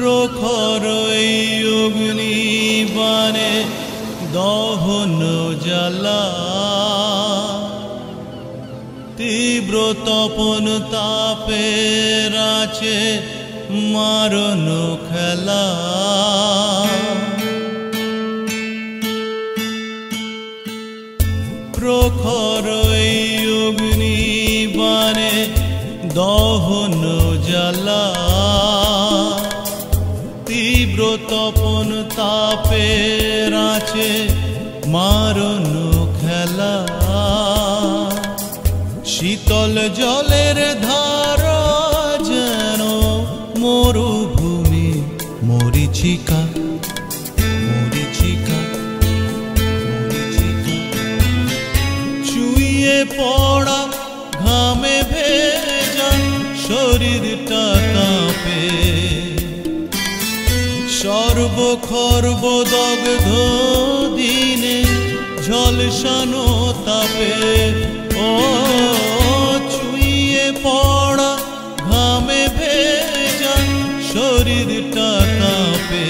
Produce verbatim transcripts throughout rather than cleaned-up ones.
প্রখর এই অগ্নি বানে দহন জ্বালা, তীব্র তপন তাপের আছে মারণ খেলা। প্রখর এই অগ্নি বানে দহন জ্বালা, তীব্র তপন তাপের আছে মারণ খেলা। শীতল জলের ধারা যেন মরুভূমি মরিচিকা, মরিচিকা, মরিচিকা। চুইয়ে পড়া ঘামে ভেজা শরীরটা কাঁপে, সর্বখর্ব দগ্ধ দিনে ঝলসানো তাপে। ও চুইয়ে পড়া ঘামে ভেজা শরীরটা কাঁপে,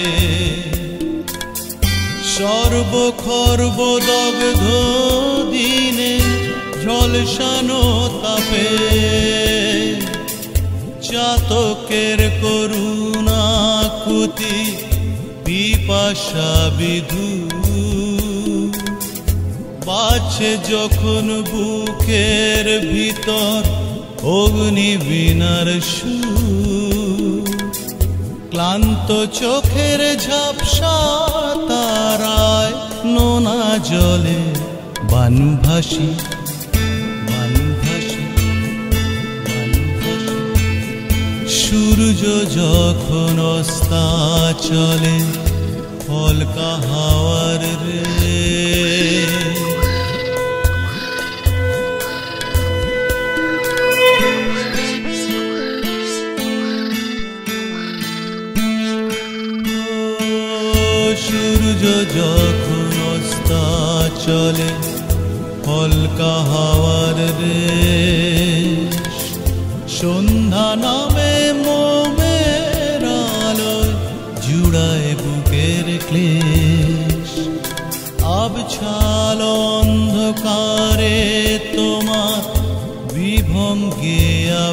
সর্বখর্ব দগ্ধ দিনে ঝলসানো তাপে। চাতকের করুণাকুতি পিপাসা বিধু, বাছে যখন বুকের ভিতর অগ্নি বীণার সুর। ক্লান্ত চোখের ঝাপসা তারায় নোনা জলে বানভাসি, বানভাসি, বানভাসি। সূর্য যখন অস্তাচলে ফলকা হাওয়ার রে, সূর্য যখন অস্তাচলে ফলকা হাওয়ার রেশ। সন্ধ্যা নামে মোমের আলোয় জুড়ায় বুকের ক্লেশ। আবছাল অন্ধকারে তোমার বিভঙ্গে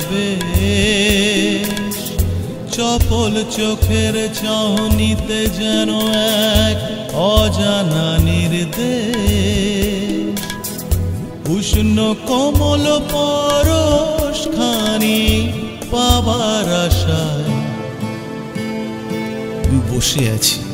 আবেশ। চপল চোখের চাহনিতে যেন এক অজানা নির্দেশ। উষ্ণ কোমল পরশ খানি পাবার আশায় বসে আছি।